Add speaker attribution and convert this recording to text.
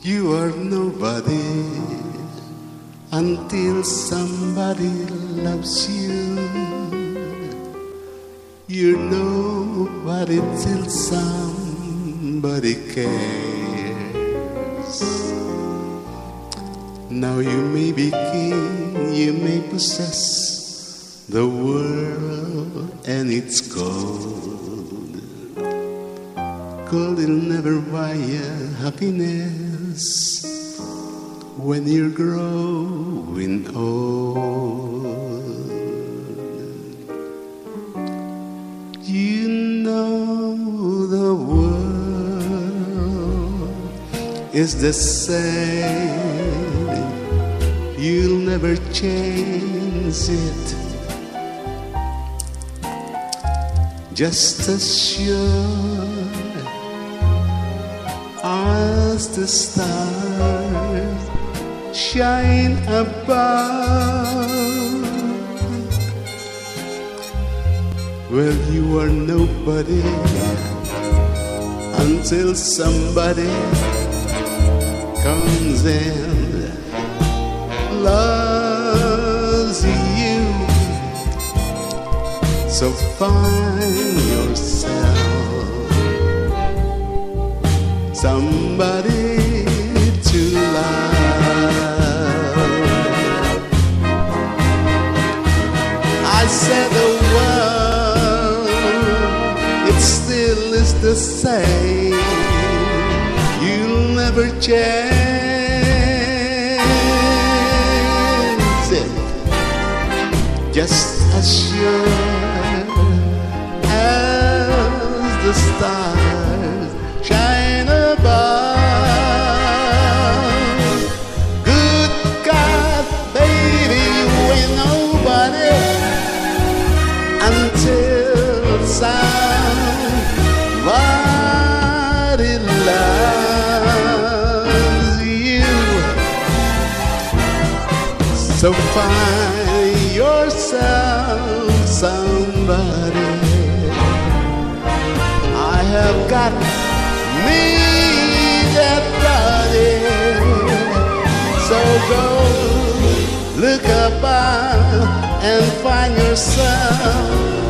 Speaker 1: You are nobody until somebody loves you. You're nobody till somebody cares. Now you may be king, you may possess the world and its gold. Gold will never buy you happiness when you're growing old. You know the world is the same. You'll never change it. Just as sure as the stars shine above. Well, you are nobody until somebody comes and loves you. So find yourself somebody to love. I said the world, it still is the same. You'll never change it. Just as sure as the stars shine above. Good God, baby, we're nobody until somebody loves you. So find yourself somebody. I have got me that body. So go look above and find yourself